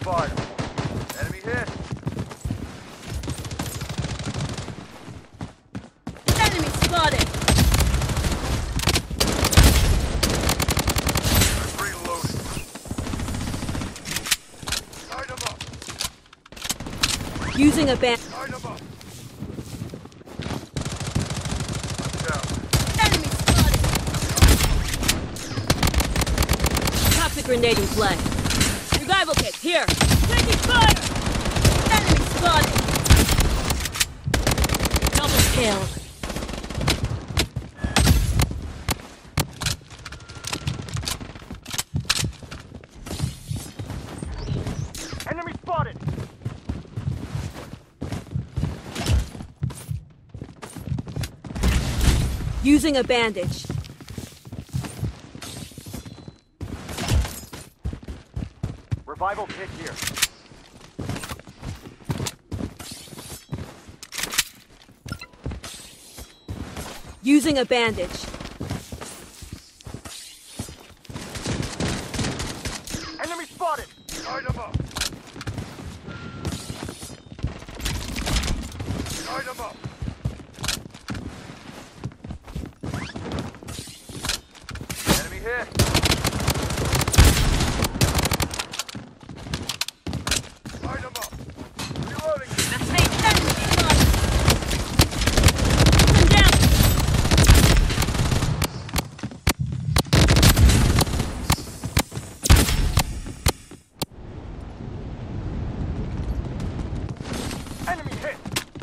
fire. Enemy hit. Enemy spotted! Reloading. Light them up. Using a band. Light them up. Down. Enemy spotted! Toxic grenade in play. Revival kit, here! Taking fire! Enemy spotted! Double kill. Enemy spotted. Using a bandage. Revival kit here. Using a bandage. Enemy spotted. Light them up. Light them up. Enemy hit. Light them up. Reloading. The safe enemy spotted! Put them down! Enemy hit.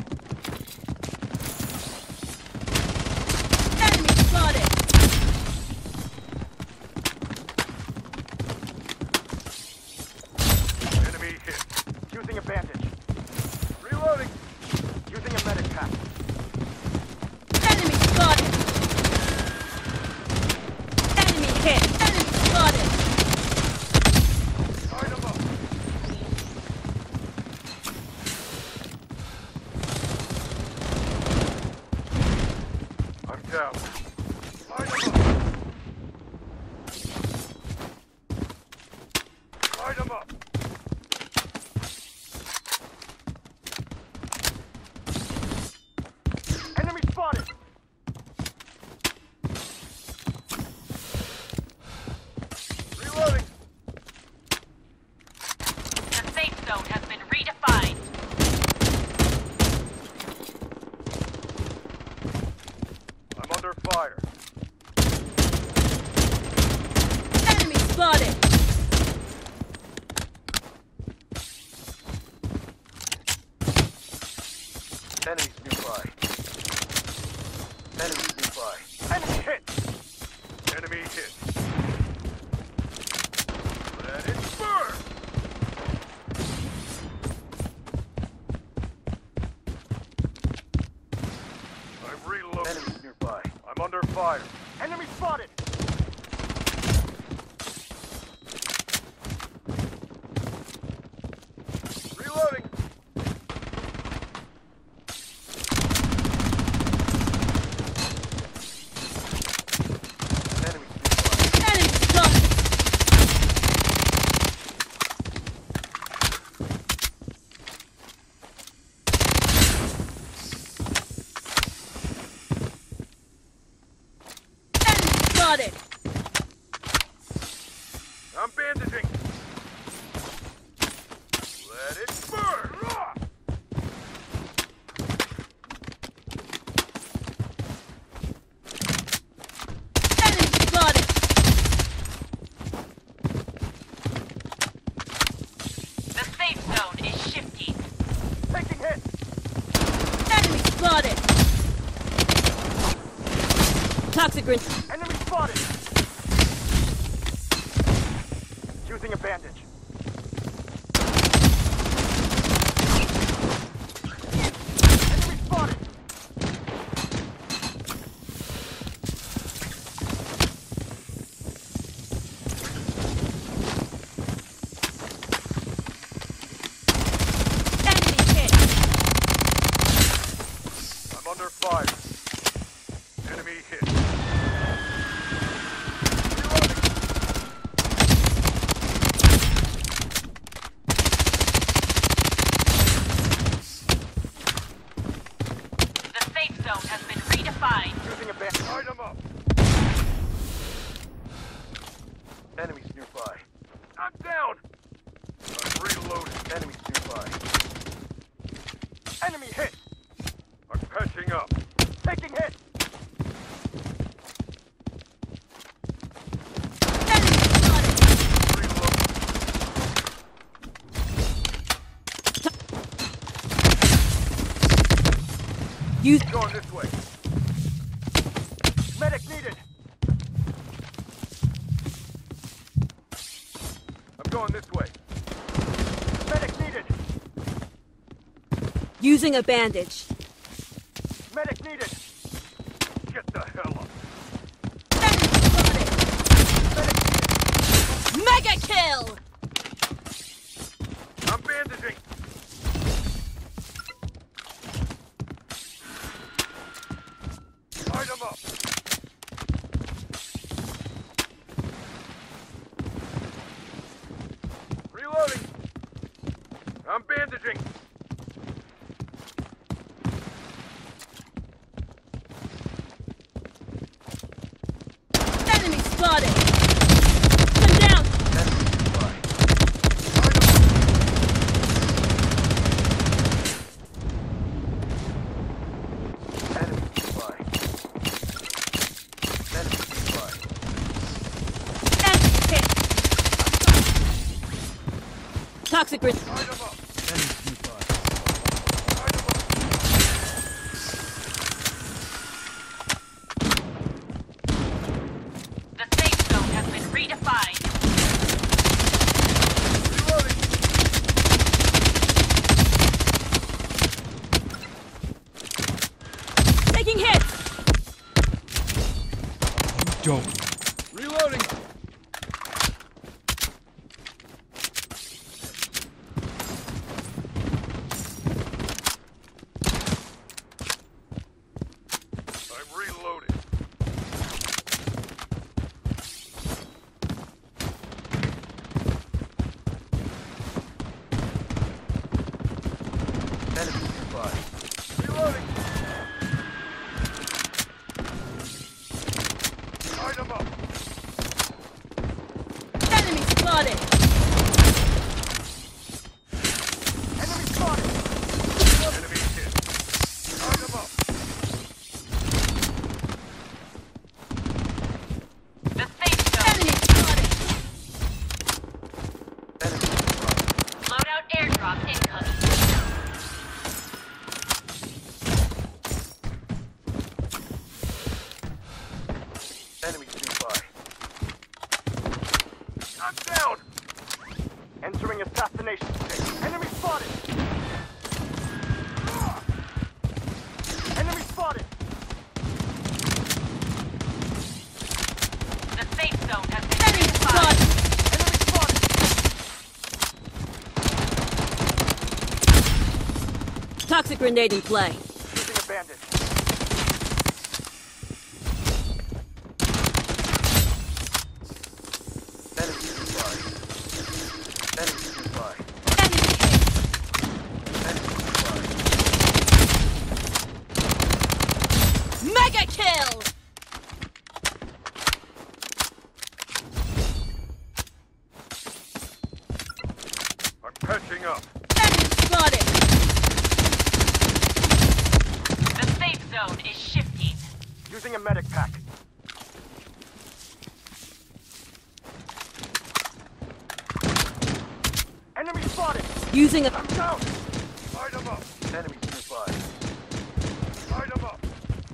Enemy spotted! Enemy hit. Using a bandage. Reloading. Using a medic pack. Enemy spotted! Enemy hit! Enemy spotted! Light them up. I'm down. Light them up. Light them up. Enemy spotted. Reloading. The safe zone has been redefined. I'm under fire. Enemy spotted! Enemies nearby. Enemies nearby. Enemy hit. Enemy hit. Let it burn. I'm reloading. Enemies nearby. I'm under fire. Enemy spotted. Reloading. Enemies nearby. Enemy spotted! Enemy spotted! I'm bandaging. Let it burn. Ah! Enemy spotted! The safe zone is shifting. Taking hit. Enemy spotted! Toxic grenade. Enemy spotted. Using a bandage. Enemy spotted. Enemy hit! I'm under fire. Enemy hit. Reloading. redefined. Using a bandage. Light them up. Enemies nearby. I'm down. I'm reloading. Enemies nearby. Enemy hit. I'm patching up. Taking hit. Use Going this way. Medic needed. I'm going this way. Medic needed. using a bandage. Medic needed. Get the hell up. Mega kill! I'm bandaging. Light him up. Reloading. I'm bandaging. Enemy spotted! Come down! Enemy nearby. Enemy nearby. Enemy nearby. Enemy hit! Toxic Light him up. Enemy nearby. Light him up. The safe zone has been redefined. Reloading. taking hits! Don't. Reloading. I'm reloading. Enemy nearby. Reloading. Light him up. Enemy spotted! Enemy spotted. Enemy hit. Light him up. The safe zone. Enemy spotted! Enemy nearby. Loadout airdrop incoming. Enemies nearby. I'm down! Entering assassination stage. Enemy spotted! Enemy spotted! The safe zone has been Enemy redefined. spotted! Enemy spotted! Toxic grenade in play. Using a bandage. Enemy nearby. Enemy nearby. Enemy hit! Enemy nearby. Mega kill! I'm patching up. Enemy spotted! The safe zone is shifting. Using a medic pack. Enemy spotted! Using a... I'm down! Light him up! Enemies nearby. Light him up!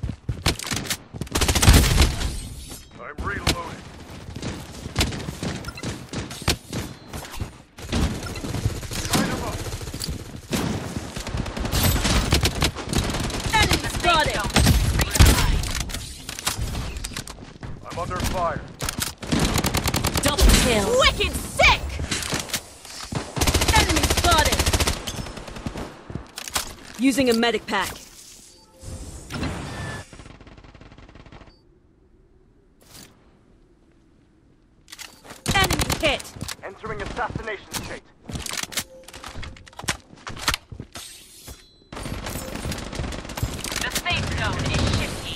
I'm reloading. Light him up! Enemy The safe spotted! zone has been redefined. I'm under fire. Double kill! Wicked sick! Enemy spotted! Using a medic pack. Enemy hit! Entering assassination state. The safe zone is shifting.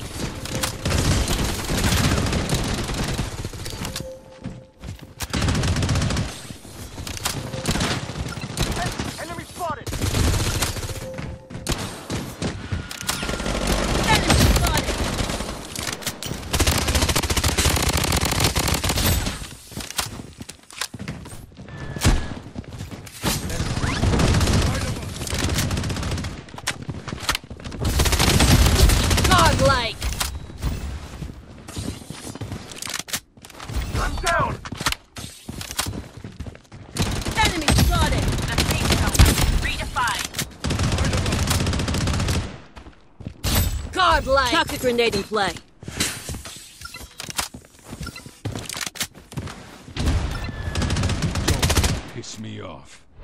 light. Toxic grenade in play. Piss me off.